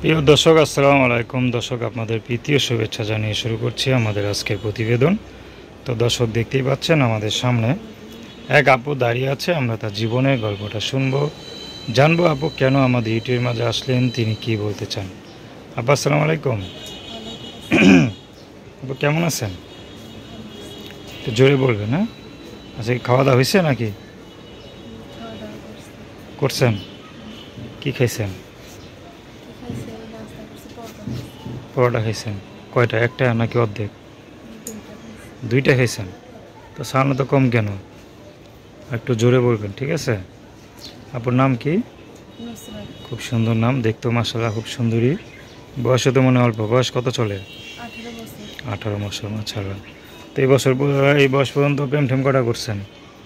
প্রিয় দর্শক, আসসালামু আলাইকুম। দর্শক, আপনাদের প্রীতীয় শুভেচ্ছা জানিয়ে শুরু করছি আমাদের আজকের প্রতিবেদন। তো দর্শক, দেখতেই পাচ্ছেন আমাদের সামনে এক আপু দাঁড়িয়ে আছে। আমরা তার জীবনের গল্পটা শুনবো, জানবো আপু কেন আমাদের ইউটিউবের মাঝে আসলেন, তিনি কি বলতে চান। আপু, আসসালামু আলাইকুম। আপু কেমন আছেন? একটু জোরে বলবেন। হ্যাঁ, আচ্ছা, খাওয়া দাওয়া হয়েছে নাকি? করছেন? কি খাইছেন? পরোটা খাইছেন? কয়টা, একটা নাকি অর্ধেক? দুইটা খাইছেন? তো সামনে তো কম কেন? একটু জোরে বলবেন, ঠিক আছে? আপনার নাম কি? খুব সুন্দর নাম, দেখতেও মাশাআল্লাহ খুব সুন্দরী। বয়সে তো মনে অল্প, বয়স কত চলে? 18 বছর, মাশাআল্লাহ। তো এই বয়স পর্যন্ত প্রেম ঠেম কটা করছেন?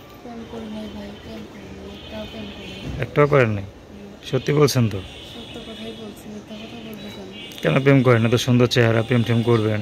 একটাও করেন নাই? সত্যি বলছেন তো? কেন প্রেম করেন? এত সুন্দর চেহারা, প্রেম ঠেম করবেন?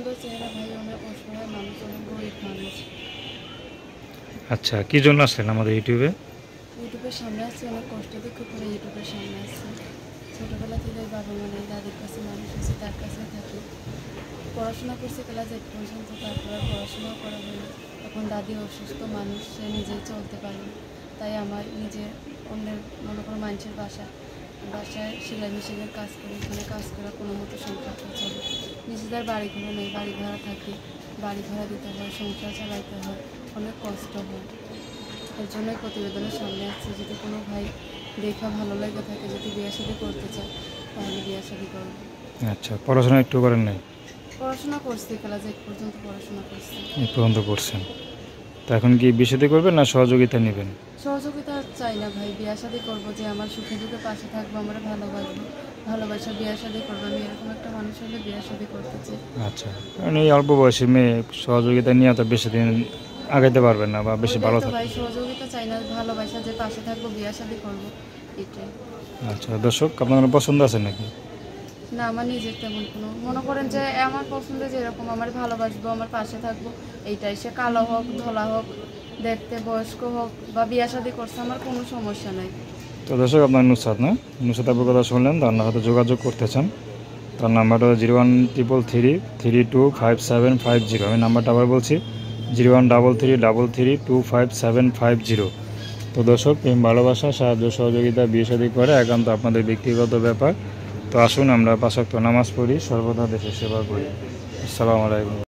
আচ্ছা, কি জন্য আসলেন আমাদের ইউটিউবের সামনে আসছে? অনেক কষ্ট দুঃখ করে ইউটিউবের সামনে আসছে। ছোটোবেলা থেকে বাবা মানে দাদির কাছে মানুষ হয়েছে, তার কাছে থাকি। পড়াশোনা করছে ক্লাস 8 পর্যন্ত, তারপরে পড়াশোনাও করা হলো। এখন দাদি অসুস্থ মানুষ, সে নিজেই চলতে পারে। তাই আমার নিজের অন্যের মনে করো মানুষের বাসায় সেলাই মেশিনের কাজ করি, এখানে কাজ করা কোনো মতো সংসারটা চলে। নিজেদের বাড়িঘর নেই, বাড়ি ভাড়া থাকি, বাড়ি ভাড়া দিতে হয়, সংসার চালাইতে হয়, অনেক কষ্ট হয়। এর জন্যই প্রতিবেদনের সামনে আসছে। যদি কোনো ভাই দেখা ভালো লেগে থাকে, যদি বিয়ে শাদী করতে চায়, তাহলে বিয়ে শাদী করবো। আচ্ছা, পড়াশোনা একটু করেন নাই? পড়াশোনা করছি, ক্লাস 8 পর্যন্ত পড়াশোনা করছি। এই পর্যন্ত করছেন? তো এখন কি বিয়ে শাদী করবেন না সহযোগিতা নেবেন? সহযোগিতা চাই না ভাই, বিয়ে শাদী করবো, যে আমার সুখে দুঃখে পাশে থাকবো, আমার ভালোবাসবো, ভালোবাসা বিয়ে শাদী করবো। আমি এরকম একটা মানুষ হলে বিয়ে শাদী করতে চাই। আচ্ছা, কারণ এই অল্প বয়সী মেয়ে সহযোগিতা নিয়ে তো বেশি দিন আগাইতে পারবেন না বা বেশি ভালো থাকবে। ভাই সহযোগিতা চাই না, ভালোবাসা যে পাশে থাকবো, বিয়ে শাদী করবো, এটাই। আচ্ছা দর্শক, আপনার পছন্দ আছে নাকি? না, আমার নিজের তেমন কোনো, মনে করেন যে আমার পছন্দ যেরকম, আমার ভালোবাসবো, আমার পাশে থাকবো, এইটাই। সে কালো হোক, ধলা হোক, দেখতে বয়স্ক হোক, বা বিয়ে শাদী করছে, আমার কোনো সমস্যা নাই। তো দর্শক, আপনার নুসরাত না? নুসরাত আপুর কথা শুনলেন, তার সাথে যোগাযোগ করতে চান, তার নাম্বারটা 0133325750। আমি নাম্বারটা আবার বলছি, 013333255750। তো দর্শক, প্রেম ভালোবাসা, সাহায্য সহযোগিতা, বিয়ে শাদী করে একান্ত আপনাদের ব্যক্তিগত ব্যাপার। তো আসুন আমরা 5 ওয়াক্ত নামাজ পড়ি, সর্বদা দেশের সেবা করি। আসসালামু আলাইকুম।